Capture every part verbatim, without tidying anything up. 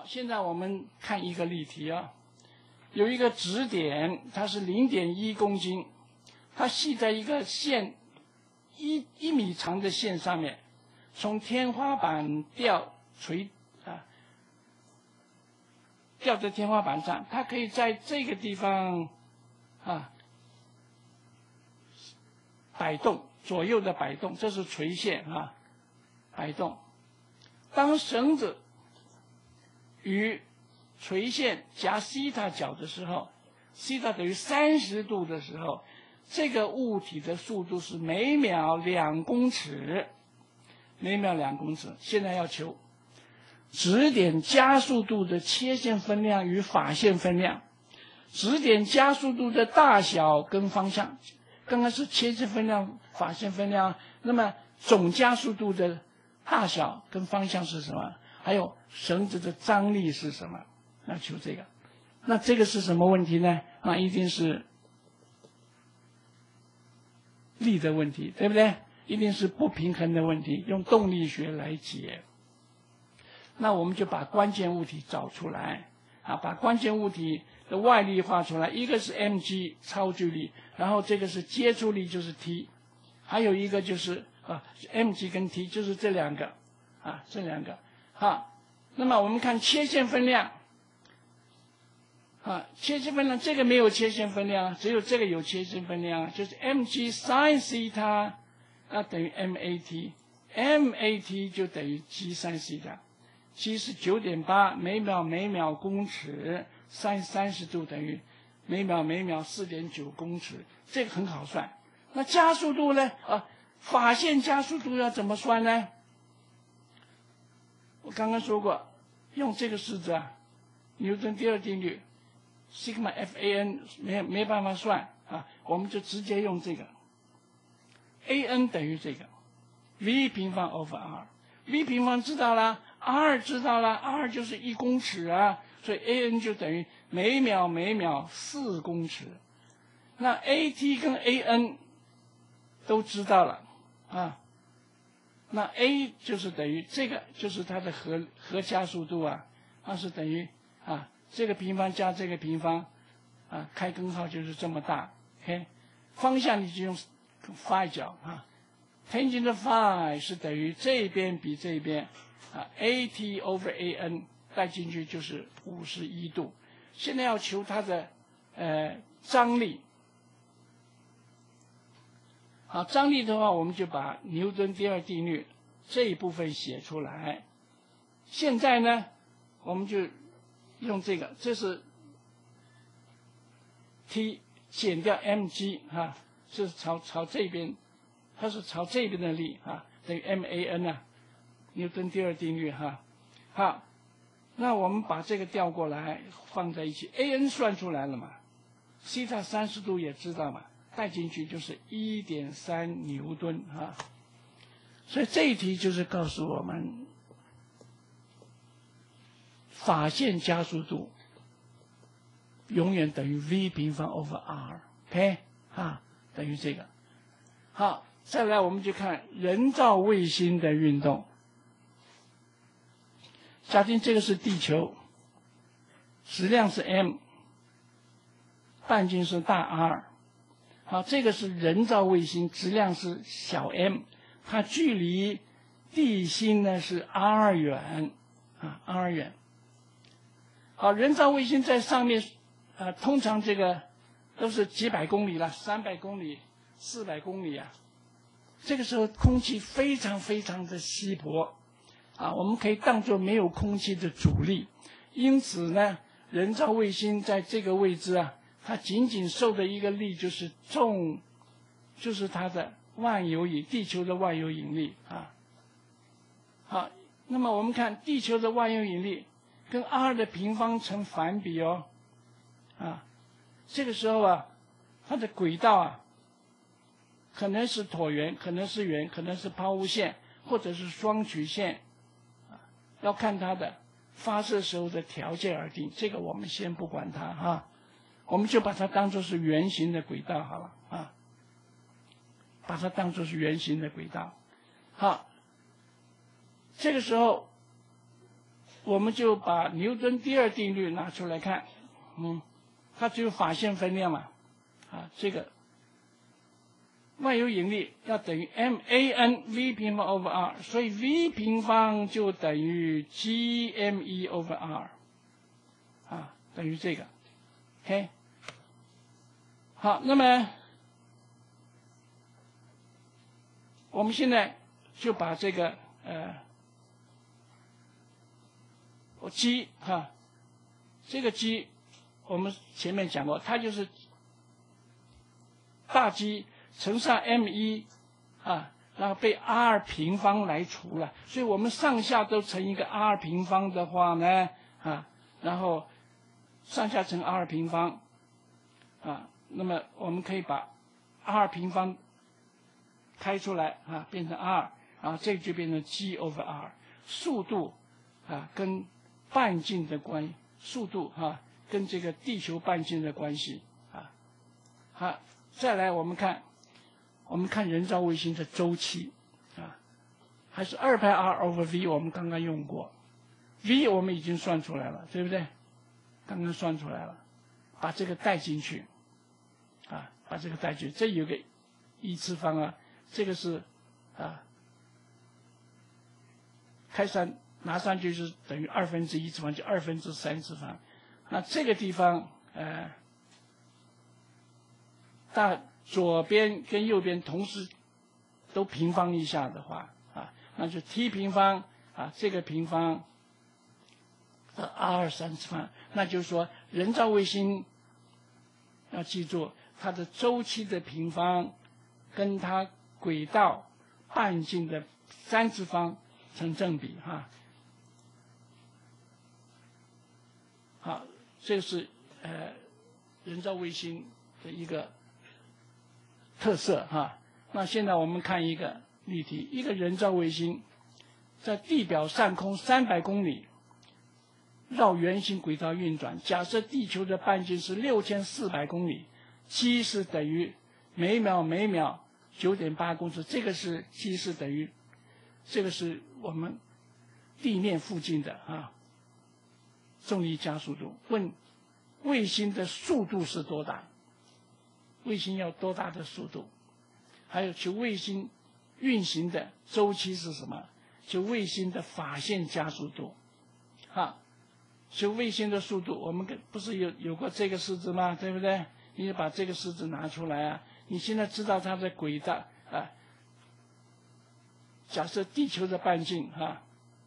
现在我们看一个例题啊，有一个指点，它是零点一公斤，它系在一个线一一米长的线上面，从天花板吊垂啊，吊在天花板上，它可以在这个地方啊摆动，左右的摆动，这是垂线啊摆动。当绳子与垂线夹西塔角的时候，西塔等于三十度的时候，这个物体的速度是每秒两公尺，每秒两公尺。现在要求指点加速度的切线分量与法线分量，指点加速度的大小跟方向，刚刚是切线分量、法线分量，那么总加速度的大小跟方向是什么？还有绳子的张力是什么？要求这个，那这个是什么问题呢？那一定是力的问题，对不对？一定是不平衡的问题，用动力学来解。那我们就把关键物体找出来啊，把关键物体的外力画出来，一个是 mg 超距力，然后这个是接触力，就是 T， 还有一个就是啊 mg 跟 T 就是这两个啊，这两个好。那么我们看切线分量啊，切线分量这个没有切线分量，只有这个有切线分量，就是 mg sin 西塔那等于 mat，mat 就等于 g sin 西塔。G 是 九点八 每秒每秒公尺 sin 三十度等于每秒每秒 四点九公尺，这个很好算。那加速度呢？啊，法线加速度要怎么算呢？我刚刚说过，用这个式子啊，牛顿第二定律 sigma fan 没没办法算啊，我们就直接用这个 an 等于这个 v 平方 over r，v 平方知道啦。R 知道了 ，R 就是一公尺啊，所以 an 就等于每秒每秒四公尺。那 at 跟 an 都知道了啊，那 a 就是等于这个，就是它的核核加速度啊，它是等于啊这个平方加这个平方啊，开根号就是这么大。OK， 方向你就用 phi 角啊 ，tangent phi 是等于这边比这边。啊 ，at over an 带进去就是五十一度。现在要求它的呃张力。好，张力的话，我们就把牛顿第二定律这一部分写出来。现在呢，我们就用这个，这是 T 减掉 mg 啊，是朝朝这边，它是朝这边的力啊，等于 man 啊。牛顿第二定律哈，好，那我们把这个调过来放在一起 ，an 算出来了嘛，西塔三十度也知道嘛，带进去就是 一点三 牛顿啊，所以这一题就是告诉我们，法线加速度永远等于 v 平方 over r，OK 啊，等于这个。好，再来我们就看人造卫星的运动。假定这个是地球，质量是 m， 半径是大 R， 好，这个是人造卫星，质量是小 m， 它距离地心呢是 r 远，啊 r 远。好，人造卫星在上面，啊，通常这个都是几百公里了，三百公里、四百公里啊，这个时候空气非常非常的稀薄。啊，我们可以当作没有空气的阻力，因此呢，人造卫星在这个位置啊，它仅仅受的一个力就是重，就是它的万有引地球的万有引力啊。好，那么我们看地球的万有引力跟 r 的平方成反比哦，啊，这个时候啊，它的轨道啊，可能是椭圆，可能是圆，可能是抛物线，或者是双曲线。要看它的发射时候的条件而定，这个我们先不管它哈，我们就把它当作是圆形的轨道好了啊，把它当作是圆形的轨道。好，这个时候我们就把牛顿第二定律拿出来看，嗯，它只有法线分量嘛，啊，这个万有引力要等于 m a n v 平方 over r， 所以 v 平方就等于 g m e over r， 啊，等于这个 ，OK。好，那么我们现在就把这个呃，我 G 哈，这个 G 我们前面讲过，它就是大 G 乘上 m 一啊，然后被 r 平方来除了，所以我们上下都乘一个 r 平方的话呢，啊，然后上下乘 r 平方，啊。那么我们可以把 r 平方开出来啊，变成 r， 啊，这就变成 g over r。速度啊跟半径的关，速度啊跟这个地球半径的关系啊。好，再来我们看，我们看人造卫星的周期啊，还是二派 r over v， 我们刚刚用过 ，v 我们已经算出来了，对不对？刚刚算出来了，把这个带进去。啊，把这个带进去，这有个一次方啊，这个是啊，开上拿上去是等于二分之一次方，就二分之三次方。那这个地方呃，大左边跟右边同时都平方一下的话啊，那就 t 平方啊，这个平方的 r 三次方，那就是说人造卫星要记住。它的周期的平方跟它轨道半径的三次方成正比哈。好，这是呃人造卫星的一个特色哈。那现在我们看一个例题，一个人造卫星在地表上空三百公里绕圆形轨道运转，假设地球的半径是六千四百公里。G 是等于每秒每秒 九点八 公尺，这个是 G 是等于，这个是我们地面附近的啊重力加速度。问卫星的速度是多大？卫星要多大的速度？还有求卫星运行的周期是什么？求卫星的法线加速度。啊，求卫星的速度，我们不是有有过这个式子吗？对不对？你把这个式子拿出来啊！你现在知道它的轨道啊。假设地球的半径啊，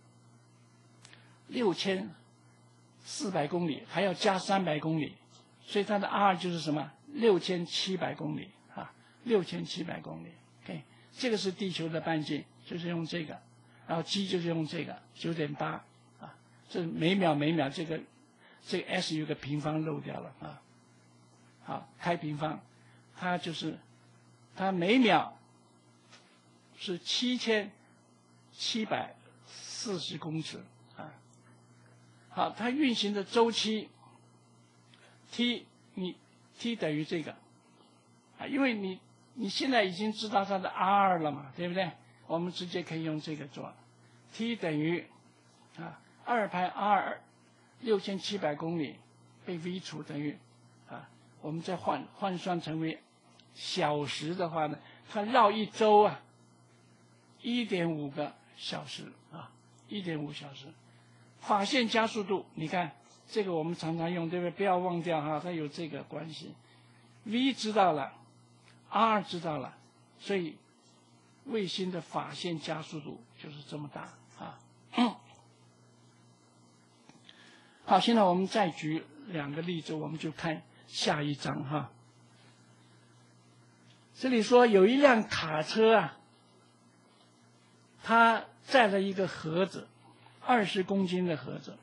六千四百公里，还要加三百公里，所以它的 r 就是什么？六千七百公里啊，六千七百公里。OK， 这个是地球的半径，就是用这个，然后 G 就是用这个 九点八 啊，这每秒每秒这个这个 s 有个平方漏掉了啊。好，开平方，它就是它每秒是七千七百四十公尺啊。好，它运行的周期 t 你 t 等于这个啊，因为你你现在已经知道它的 r 了嘛，对不对？我们直接可以用这个做 t 等于啊二派 r 六千七百公里被 v 除等于。我们再换换算成为小时的话呢，它绕一周啊，一点五个小时啊，一点五小时。法线加速度，你看这个我们常常用，对不对？不要忘掉哈，它有这个关系。v 知道了 ，r 知道了，所以卫星的法线加速度就是这么大啊。好，现在我们再举两个例子，我们就看。下一章哈，这里说有一辆卡车啊，它载了一个盒子，二十公斤的盒子，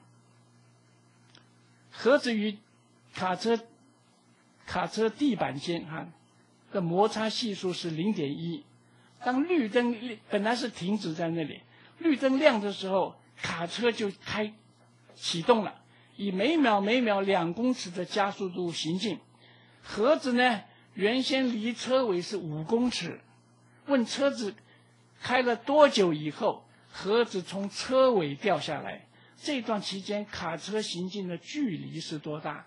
盒子与卡车卡车地板间哈的摩擦系数是零点一。当绿灯本来是停止在那里，绿灯亮的时候，卡车就开启动了。以每秒每秒两公尺的加速度行进，盒子呢原先离车尾是五公尺，问车子开了多久以后，盒子从车尾掉下来， 这段期间卡车行进的距离是多大？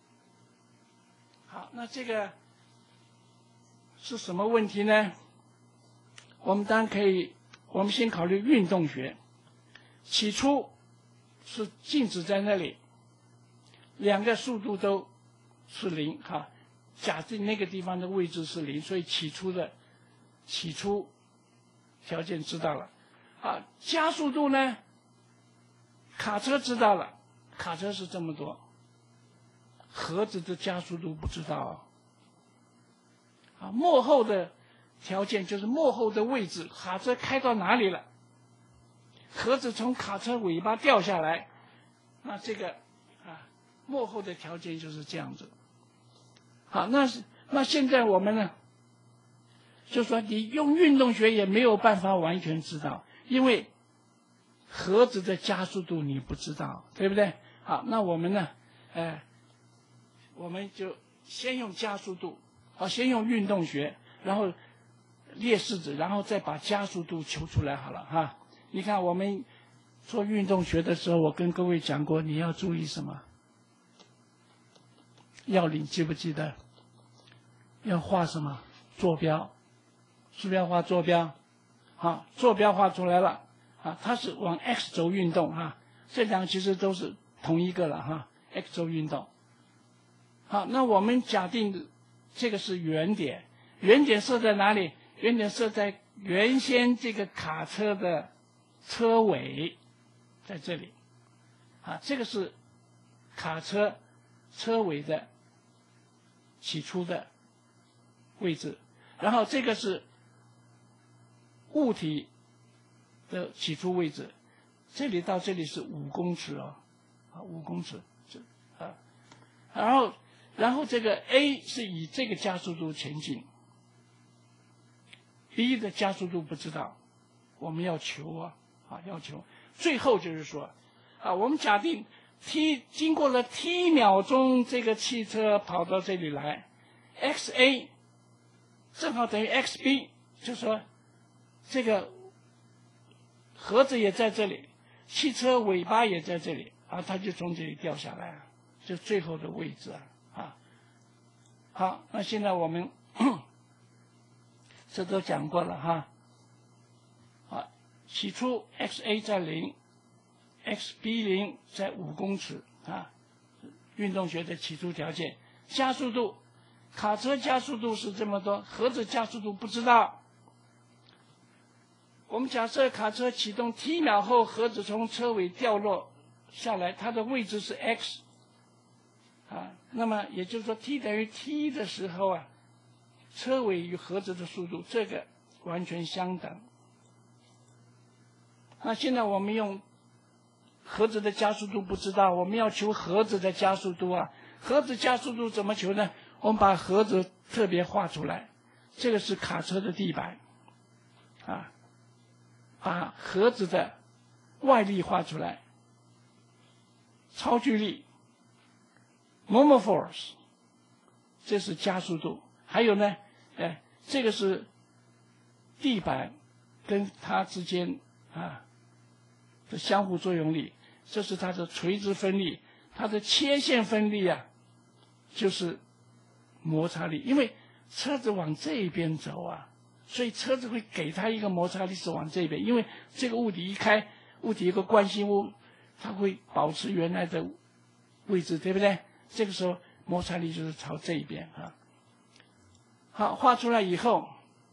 好，那这个是什么问题呢？我们当然可以，我们先考虑运动学。起初是静止在那里，两个速度都是零，哈，假定那个地方的位置是零，所以起初的起初条件知道了。啊，加速度呢？卡车知道了，卡车是这么多，盒子的加速度不知道。啊，幕后的条件就是幕后的位置，卡车开到哪里了？盒子从卡车尾巴掉下来，那这个啊，幕后的条件就是这样子。好，那是那现在我们呢，就说你用运动学也没有办法完全知道，因为盒子的加速度你不知道，对不对？好，那我们呢，呃，我们就先用加速度，好，先用运动学，然后列式子，然后再把加速度求出来好了哈。你看我们做运动学的时候，我跟各位讲过，你要注意什么？要领记不记得？要画什么？坐标，是不是要画坐标？好，坐标画出来了，啊，它是往 x 轴运动啊，这两个其实都是同一个了哈 ，x 轴运动。好，那我们假定这个是原点，原点设在哪里？原点设在原先这个卡车的车尾，在这里，啊，这个是卡车车尾的起初的位置，然后这个是物体的起初位置，这里到这里是五公尺哦，啊，五公尺，这啊，然后然后这个 A 是以这个加速度前进 ，B 的加速度不知道，我们要求啊。啊，要求最后就是说，啊，我们假定 t 经过了 t 秒钟，这个汽车跑到这里来 ，x a 正好等于 x b， 就说这个盒子也在这里，汽车尾巴也在这里，啊，它就从这里掉下来，就最后的位置啊，啊，好，那现在我们这都讲过了哈。起初 x a 在零 ，x b 零在五公尺啊，运动学的起初条件。加速度，卡车加速度是这么多，盒子加速度不知道。我们假设卡车启动 t 秒后，盒子从车尾掉落下来，它的位置是 x， 啊，那么也就是说 t 等于 t 的时候啊，车尾与盒子的速度这个完全相等。那现在我们用盒子的加速度不知道，我们要求盒子的加速度啊。盒子加速度怎么求呢？我们把盒子特别画出来，这个是卡车的地板，啊，把盒子的外力画出来，超距力 ，moment force， 这是加速度。还有呢，哎，这个是地板跟它之间啊的相互作用力，这是它的垂直分力，它的切线分力啊，就是摩擦力。因为车子往这边走啊，所以车子会给它一个摩擦力是往这边，因为这个物体一开，物体有个惯性物，它会保持原来的位置，对不对？这个时候摩擦力就是朝这一边啊。好，画出来以后，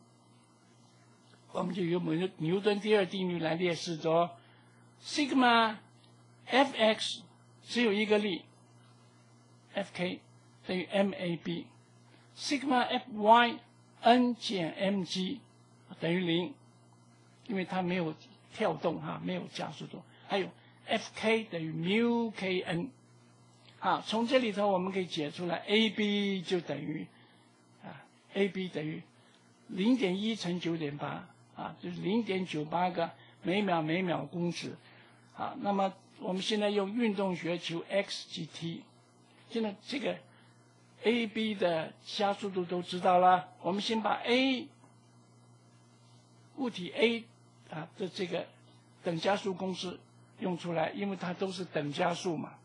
我们就用牛顿第二定律来列示着 sigma fx 只有一个力 ，fk 等于 mab，sigma fy n 减 mg 等于零，因为它没有跳动哈，没有加速度。还有 fk 等于 mu kn， 啊，从这里头我们可以解出来 ab 就等于啊 ab 等于零点一乘九点八。啊，就是零点九八个每秒每秒公尺，啊，那么我们现在用运动学求 x 及 t， 现在这个 a、b 的加速度都知道了，我们先把 a 物体 a 啊的这个等加速公式用出来，因为它都是等加数嘛。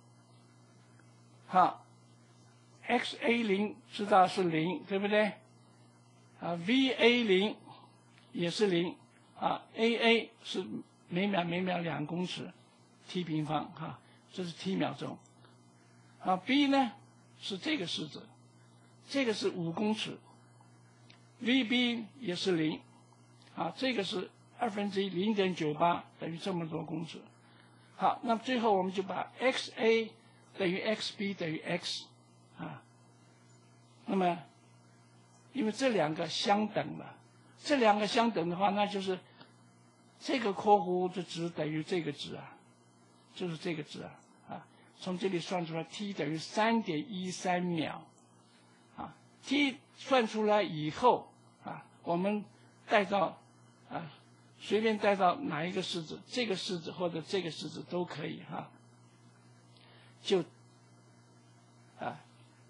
好 ，x a 零知道是零，对不对？啊 ，v a 零也是零，啊 ，a a 是每秒每秒两公尺 ，t 平方哈、啊，这是 t 秒钟。啊 ，b 呢是这个式子，这个是五公尺 ，v b 也是零，啊，这个是二分之一零点九八等于这么多公尺。好，那最后我们就把 x a 等于 x b 等于 x， 啊，那么因为这两个相等了，这两个相等的话，那就是这个括弧的值等于这个值啊，就是这个值啊，啊，从这里算出来 t 等于 三点一三秒，啊 ，t 算出来以后啊，我们带到啊，随便带到哪一个式子，这个式子或者这个式子都可以哈、啊，就啊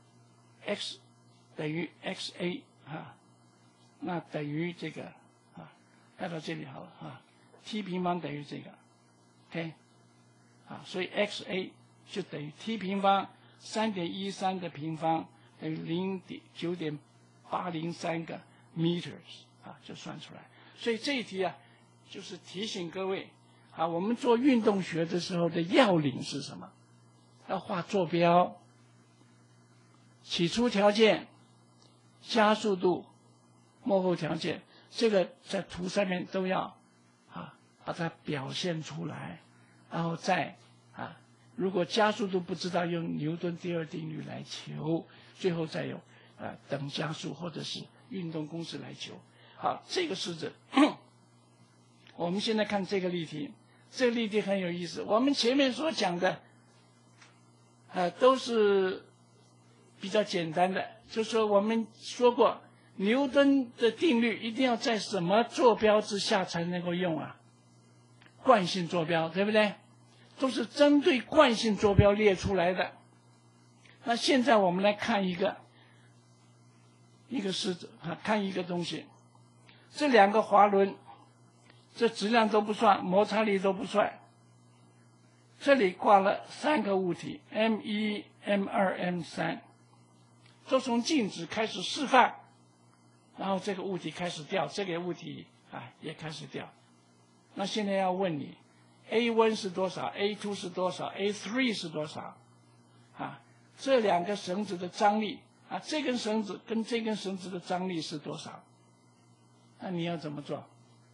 x 等于 x a 啊，那等于这个啊，带到这里好了啊 ，t 平方等于这个 ，OK， 啊，所以 x a 就等于 t 平方三点一三的平方等于零点九点八零三个 meters 啊，就算出来。所以这一题啊，就是提醒各位啊，我们做运动学的时候的要领是什么？要画坐标、起初条件、加速度、末后条件，这个在图上面都要啊把它表现出来，然后再啊，如果加速度不知道，用牛顿第二定律来求，最后再有啊等加速或者是运动公式来求。好，这个式子，我们现在看这个例题，这个例题很有意思。我们前面所讲的，呃，都是比较简单的，就是说我们说过，牛顿的定律一定要在什么坐标之下才能够用啊？惯性坐标，对不对？都是针对惯性坐标列出来的。那现在我们来看一个一个式子啊，看一个东西。这两个滑轮，这质量都不算，摩擦力都不算。这里挂了三个物体 M 一、M 二、M 三，都从静止开始释放，然后这个物体开始掉，这个物体啊也开始掉。那现在要问你 ，A 一 是多少 ？A 二 是多少 ？A 三 是多少？啊，这两个绳子的张力啊，这根绳子跟这根绳子的张力是多少？那你要怎么做？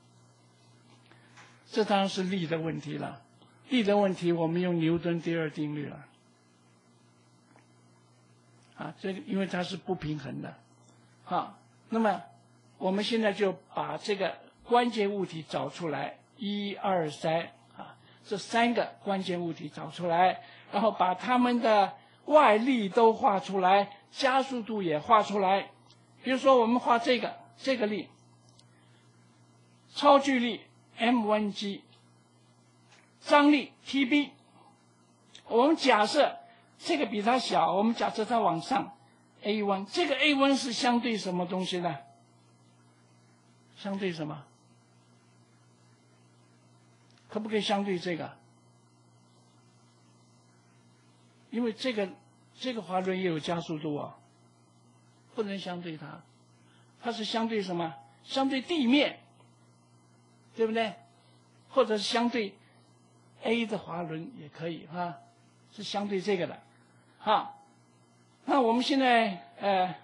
这当然是力的问题了。力的问题，我们用牛顿第二定律了。啊，这个因为它是不平衡的。好，那么我们现在就把这个关键物体找出来，一二三啊，这三个关键物体找出来，然后把它们的外力都画出来，加速度也画出来。比如说，我们画这个这个力。超距力 M 一 G， 张力 T B， 我们假设这个比它小，我们假设它往上 A 一， 这个 A 一 是相对什么东西呢？相对什么？可不可以相对这个？因为这个这个滑轮也有加速度啊，不能相对它，它是相对什么？相对地面。对不对？或者是相对 A 的滑轮也可以哈，是相对这个的，哈。那我们现在呃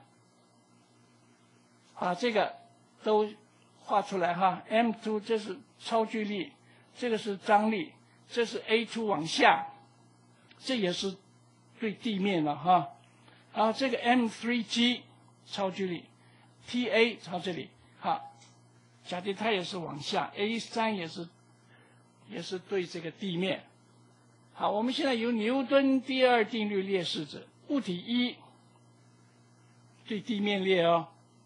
把这个都画出来哈 ，M 二 这是超距力，这个是张力，这是 A 二 往下，这也是对地面了哈。然后这个 M 三 G 超距力 ，T A 朝这里，好。假定它也是往下 ，A 三 也是也是对这个地面。好，我们现在由牛顿第二定律列式子，物体一对地面列哦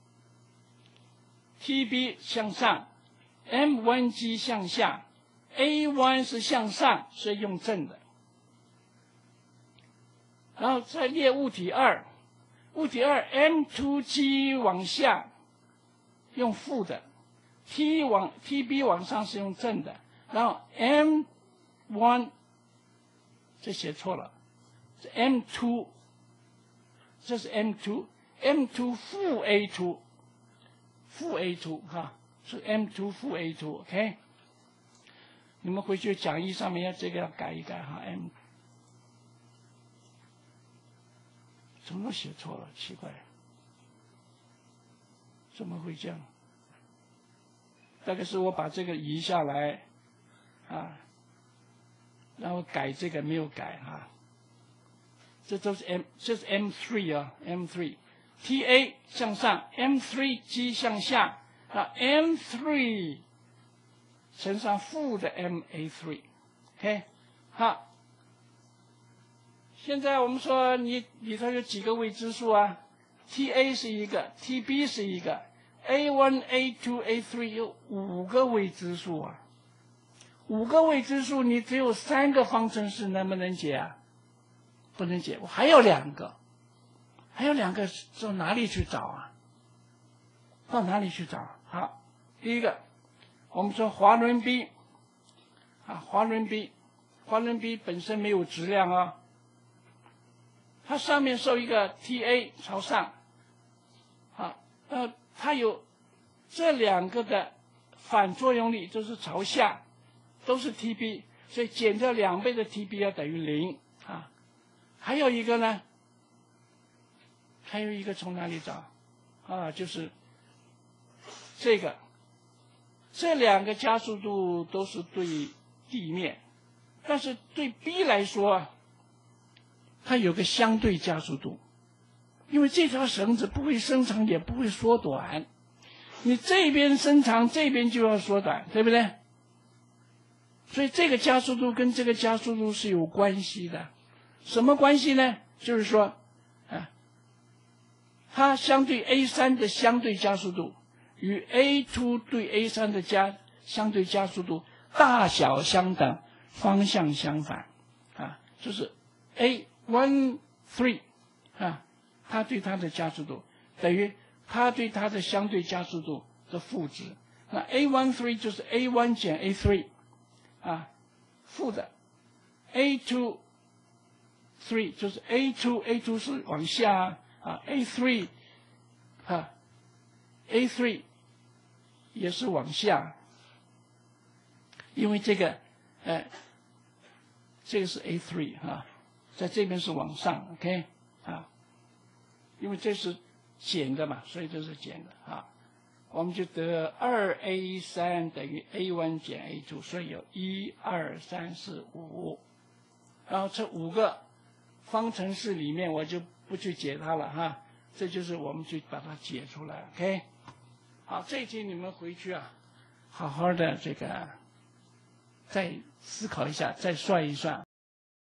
，T B 向上 ，M 一 G 向下 ，A 一 是向上，所以用正的。然后再列物体二，物体二 M 二 G 往下用负的。T 往 T B 往上是用正的，然后 M one， 这写错了，是 M two， 这是 M two，M two 负 A two， 负 A two 哈，是 M two 负 A two，OK。你们回去讲义上面要这个要改一改哈 ，M， 怎么都写错了，奇怪，怎么会这样？大概是我把这个移下来，啊，然后改这个没有改哈，这都是 M， 这是 M three 啊 ，M three，T A 向上 ，M three G 向下，那 M three 乘上负的 M A three，OK， 好。现在我们说你里头有几个未知数啊 ？T A 是一个 ，T B 是一个 ，A one、A two、A three 有五个未知数啊。五个未知数，你只有三个方程式，能不能解啊？不能解，我还有两个，还有两个到哪里去找啊？到哪里去找？好，第一个，我们说滑轮臂，啊，滑轮臂，滑轮臂本身没有质量啊。它上面受一个 T A 朝上，啊，呃，它有这两个的反作用力，就是朝下，都是 T B， 所以减掉两倍的 T B 要等于零啊。还有一个呢，还有一个从哪里找？啊，就是这个，这两个加速度都是对地面，但是对 B 来说，它有个相对加速度，因为这条绳子不会伸长也不会缩短，你这边伸长这边就要缩短，对不对？所以这个加速度跟这个加速度是有关系的。什么关系呢？就是说啊，它相对 A 三 的相对加速度与 A 二 对 A 三 的加相对加速度大小相等，方向相反啊，就是 A one three 啊，它对它的加速度等于它对它的相对加速度的负值。那 A one three 就是 A one 减 A three 啊，负的 A two three 就是 A two A two 是往下啊 A three 啊 A three 也是往下，因为这个呃这个是 A three 啊。在这边是往上 ，OK， 啊，因为这是减的嘛，所以这是减的啊。我们就得二 A 三等于 A 一 减 A 二，所以有一二三四五。然后这五个方程式里面，我就不去解它了哈。这就是我们去把它解出来 ，OK。好，这一题你们回去啊，好好的这个再思考一下，再算一算。